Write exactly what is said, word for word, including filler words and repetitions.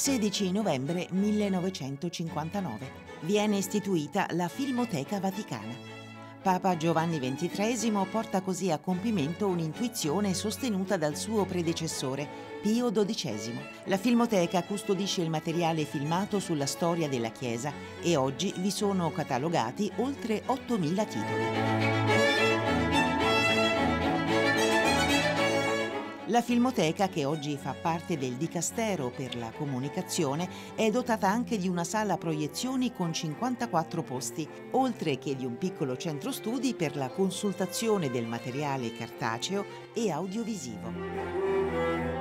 sedici novembre millenovecentocinquantanove. Viene istituita la Filmoteca Vaticana. Papa Giovanni ventitreesimo porta così a compimento un'intuizione sostenuta dal suo predecessore, Pio dodicesimo. La Filmoteca custodisce il materiale filmato sulla storia della Chiesa e oggi vi sono catalogati oltre ottomila titoli. La Filmoteca, che oggi fa parte del Dicastero per la Comunicazione, è dotata anche di una sala proiezioni con cinquantaquattro posti, oltre che di un piccolo centro studi per la consultazione del materiale cartaceo e audiovisivo.